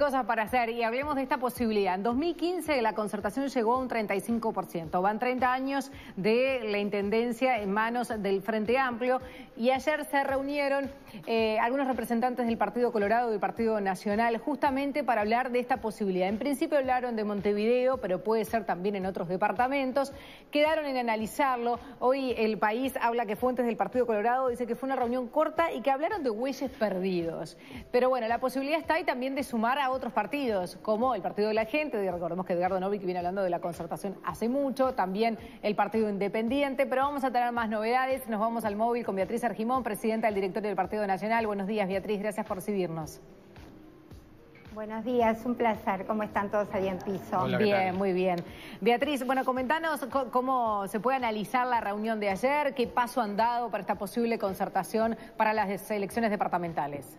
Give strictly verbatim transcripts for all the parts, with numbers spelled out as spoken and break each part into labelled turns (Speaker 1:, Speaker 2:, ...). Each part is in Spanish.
Speaker 1: cosas para hacer y hablemos de esta posibilidad. En dos mil quince la concertación llegó a un treinta y cinco por ciento. Van treinta años de la intendencia en manos del Frente Amplio y ayer se reunieron eh, algunos representantes del Partido Colorado y del Partido Nacional justamente para hablar de esta posibilidad. En principio hablaron de Montevideo, pero puede ser también en otros departamentos. Quedaron en analizarlo. Hoy El País habla que fuentes del Partido Colorado dice que fue una reunión corta y que hablaron de bueyes perdidos. Pero bueno, la posibilidad está ahí también de sumar a otros partidos, como el Partido de la Gente, recordemos que Edgardo Novick viene hablando de la concertación hace mucho, también el Partido Independiente, pero vamos a tener más novedades. Nos vamos al móvil con Beatriz Argimón, presidenta del directorio del Partido Nacional. Buenos días, Beatriz, gracias por recibirnos.
Speaker 2: Buenos días, un placer. ¿Cómo están todos ahí en piso?
Speaker 1: Hola, bien, muy bien. Beatriz, bueno, comentanos cómo se puede analizar la reunión de ayer, qué paso han dado para esta posible concertación para las elecciones departamentales.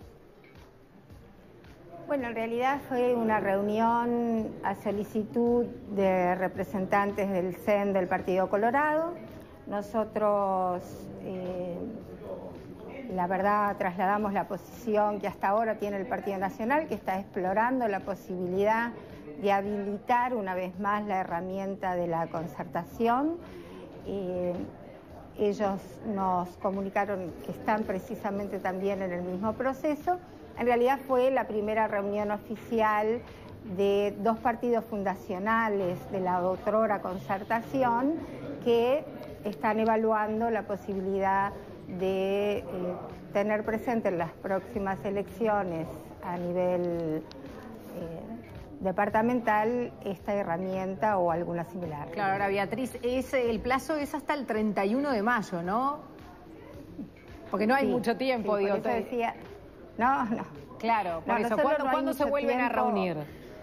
Speaker 2: Bueno, en realidad fue una reunión a solicitud de representantes del C E N del Partido Colorado. Nosotros, eh, la verdad, trasladamos la posición que hasta ahora tiene el Partido Nacional, que está explorando la posibilidad de habilitar una vez más la herramienta de la concertación. Eh, ellos nos comunicaron que están precisamente también en el mismo proceso. En realidad fue la primera reunión oficial de dos partidos fundacionales de la otrora concertación que están evaluando la posibilidad de eh, tener presente en las próximas elecciones a nivel eh, departamental esta herramienta o alguna similar.
Speaker 1: Claro, ahora Beatriz, es, el plazo es hasta el treinta y uno de mayo, ¿no? Porque no hay sí, mucho tiempo,
Speaker 2: sí,
Speaker 1: digo.
Speaker 2: Por eso decía, no, no.
Speaker 1: Claro, por
Speaker 2: no,
Speaker 1: eso, ¿cuándo,
Speaker 2: no
Speaker 1: ¿cuándo se vuelven
Speaker 2: tiempo.
Speaker 1: a reunir?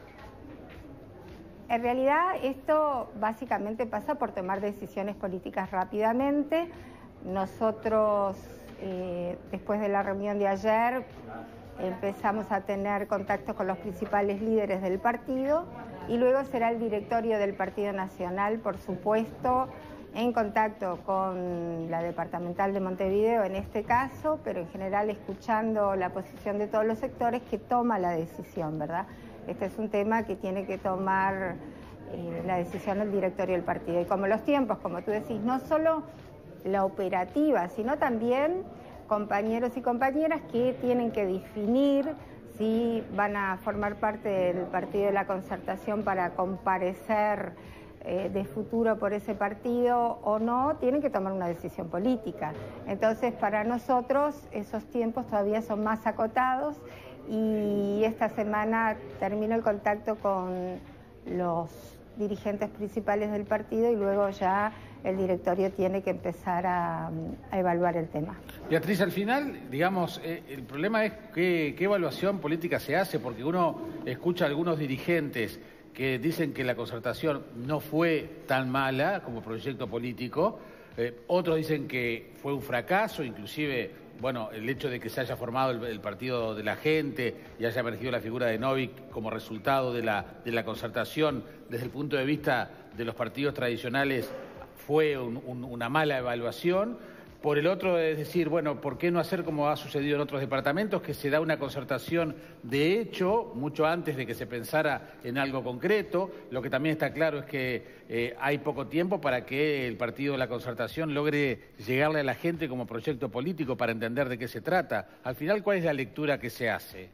Speaker 2: En realidad esto básicamente pasa por tomar decisiones políticas rápidamente. Nosotros, eh, después de la reunión de ayer, empezamos a tener contacto con los principales líderes del partido y luego será el directorio del Partido Nacional, por supuesto, en contacto con la departamental de Montevideo en este caso, pero en general escuchando la posición de todos los sectores, que toma la decisión, ¿verdad? Este es un tema que tiene que tomar eh, la decisión el directorio del partido. Y como los tiempos, como tú decís, no solo la operativa, sino también compañeros y compañeras que tienen que definir si van a formar parte del partido de la concertación para comparecer eh, de futuro por ese partido o no, tienen que tomar una decisión política. Entonces, para nosotros esos tiempos todavía son más acotados y esta semana termino el contacto con los dirigentes principales del partido y luego ya el directorio tiene que empezar a, a evaluar el tema.
Speaker 3: Beatriz, al final, digamos, eh, el problema es qué, qué evaluación política se hace, porque uno escucha a algunos dirigentes que dicen que la concertación no fue tan mala como proyecto político, eh, otros dicen que fue un fracaso, inclusive, bueno, el hecho de que se haya formado el, el Partido de la Gente y haya emergido la figura de Novick como resultado de la, de la concertación, desde el punto de vista de los partidos tradicionales, fue un, un, una mala evaluación. Por el otro, es decir, bueno, ¿por qué no hacer como ha sucedido en otros departamentos, que se da una concertación de hecho, mucho antes de que se pensara en algo concreto? Lo que también está claro es que eh, hay poco tiempo para que el partido de la concertación logre llegarle a la gente como proyecto político para entender de qué se trata. Al final, ¿cuál es la lectura que se hace?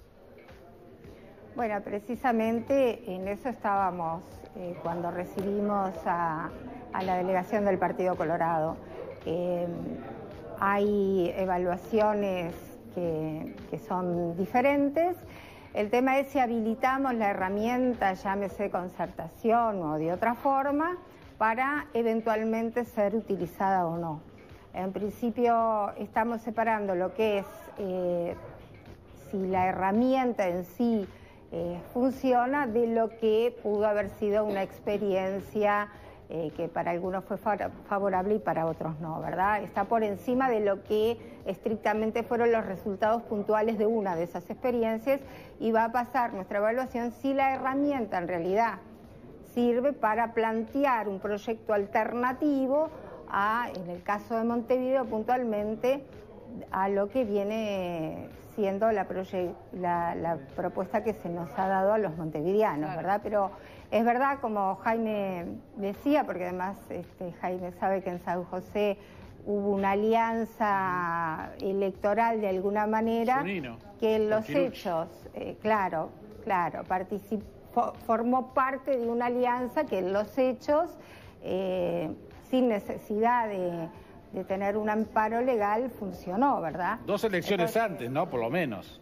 Speaker 2: Bueno, precisamente en eso estábamos eh, cuando recibimos a, a la delegación del Partido Colorado. Eh, hay evaluaciones que, que son diferentes. El tema es si habilitamos la herramienta, llámese concertación o de otra forma, para eventualmente ser utilizada o no. En principio estamos separando lo que es eh, si la herramienta en sí eh, funciona de lo que pudo haber sido una experiencia Eh, que para algunos fue favorable y para otros no, ¿verdad? Está por encima de lo que estrictamente fueron los resultados puntuales de una de esas experiencias y va a pasar nuestra evaluación si la herramienta en realidad sirve para plantear un proyecto alternativo a, en el caso de Montevideo puntualmente, a lo que viene siendo la, la, la propuesta que se nos ha dado a los montevideanos, claro. ¿verdad? Pero es verdad, como Jaime decía, porque además este, Jaime sabe que en San José hubo una alianza electoral de alguna manera, Sunino, que en los hechos, eh, claro, claro, participó, formó parte de una alianza que en los hechos, eh, sin necesidad de, de tener un amparo legal, funcionó, ¿verdad?
Speaker 3: Dos elecciones
Speaker 2: Entonces,
Speaker 3: antes, ¿no? Por lo menos.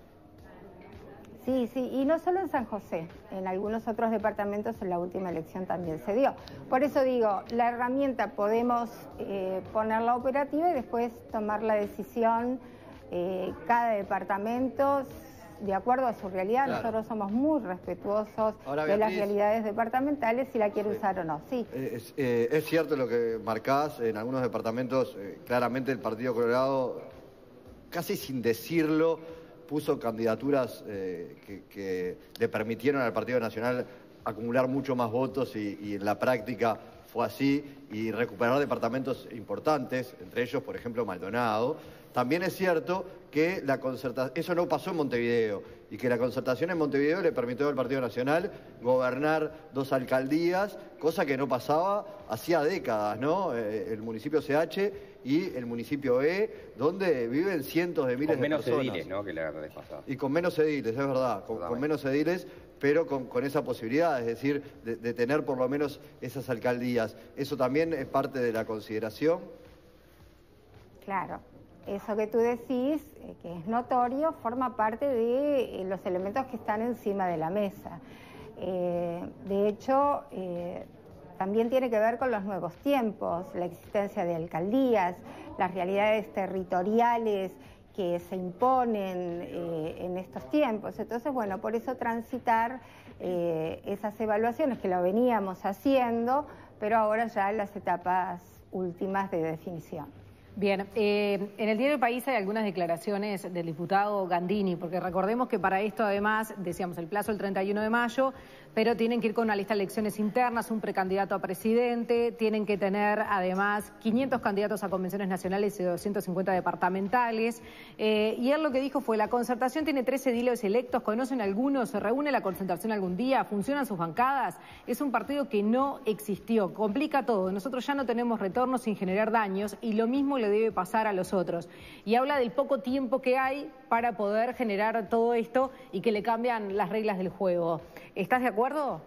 Speaker 2: Sí, sí, y no solo en San José, en algunos otros departamentos en la última elección también se dio. Por eso digo, la herramienta podemos eh, ponerla operativa y después tomar la decisión, eh, cada departamento, de acuerdo a su realidad. Claro. Nosotros somos muy respetuosos Ahora, de las realidades departamentales, si la quiere sí. usar o no. Sí.
Speaker 4: Es, eh, es cierto lo que marcás, en algunos departamentos, eh, claramente el Partido Colorado, casi sin decirlo, puso candidaturas eh, que, que le permitieron al Partido Nacional acumular mucho más votos y, y en la práctica fue así, y recuperar departamentos importantes, entre ellos, por ejemplo, Maldonado. También es cierto que la concertación, eso no pasó en Montevideo, y que la concertación en Montevideo le permitió al Partido Nacional gobernar dos alcaldías, cosa que no pasaba hacía décadas, ¿no? Eh, el municipio C H y el municipio E, donde viven cientos de miles de personas.
Speaker 5: Con menos ediles, ¿no? Que la vez pasada.
Speaker 4: Y con menos ediles, es verdad, con, con menos ediles, pero con, con esa posibilidad, es decir, de, de tener por lo menos esas alcaldías. ¿Eso también es parte de la consideración?
Speaker 2: Claro. Eso que tú decís, eh, que es notorio, forma parte de eh, los elementos que están encima de la mesa. Eh, de hecho, eh, también tiene que ver con los nuevos tiempos, la existencia de alcaldías, las realidades territoriales que se imponen eh, en estos tiempos. Entonces, bueno, por eso transitar eh, esas evaluaciones que lo veníamos haciendo, pero ahora ya en las etapas últimas de definición.
Speaker 1: Bien, eh, en el diario El País hay algunas declaraciones del diputado Gandini, porque recordemos que para esto además, decíamos, el plazo el treinta y uno de mayo, pero tienen que ir con una lista de elecciones internas, un precandidato a presidente, tienen que tener además quinientos candidatos a convenciones nacionales y doscientos cincuenta departamentales, eh, y él lo que dijo fue: la concertación tiene trece ediles electos, ¿conocen algunos? ¿Se reúne la concertación algún día? ¿Funcionan sus bancadas? Es un partido que no existió, complica todo, nosotros ya no tenemos retorno sin generar daños, y lo mismo le debe pasar a los otros. Y habla del poco tiempo que hay para poder generar todo esto y que le cambian las reglas del juego. ¿Estás de acuerdo?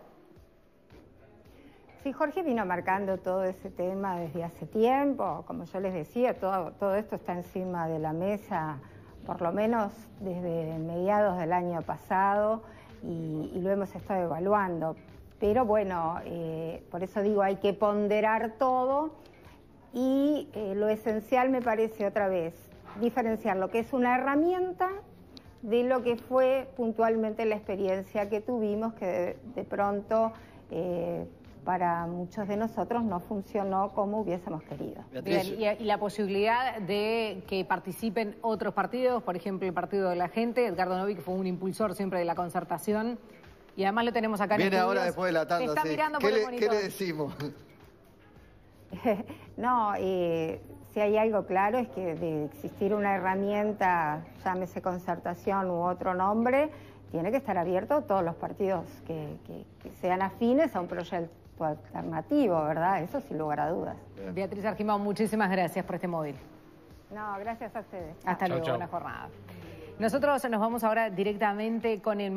Speaker 2: Sí, Jorge vino marcando todo ese tema desde hace tiempo. Como yo les decía, todo, todo esto está encima de la mesa, por lo menos desde mediados del año pasado, y, y lo hemos estado evaluando. Pero bueno, eh, por eso digo, hay que ponderar todo. Y eh, lo esencial me parece otra vez diferenciar lo que es una herramienta de lo que fue puntualmente la experiencia que tuvimos, que de, de pronto eh, para muchos de nosotros no funcionó como hubiésemos querido.
Speaker 1: Bien, y, y la posibilidad de que participen otros partidos, por ejemplo el Partido de la Gente, Edgardo Novi, que fue un impulsor siempre de la concertación, y además lo tenemos acá en
Speaker 4: Viene
Speaker 1: estudios.
Speaker 4: Ahora después de la tanda,
Speaker 1: está
Speaker 4: sí.
Speaker 1: mirando
Speaker 4: ¿Qué,
Speaker 1: por el
Speaker 4: le,
Speaker 1: monitor.
Speaker 4: ¿Qué le decimos?
Speaker 2: No, eh, si hay algo claro es que de existir una herramienta, llámese concertación u otro nombre, tiene que estar abierto a todos los partidos que, que, que sean afines a un proyecto alternativo, ¿verdad? Eso sin lugar a dudas.
Speaker 1: Bien. Beatriz Argimón, muchísimas gracias por este móvil.
Speaker 2: No, gracias a ustedes.
Speaker 1: Hasta
Speaker 3: chau,
Speaker 1: luego,
Speaker 3: chau.
Speaker 1: buena jornada. Nosotros nos vamos ahora directamente con el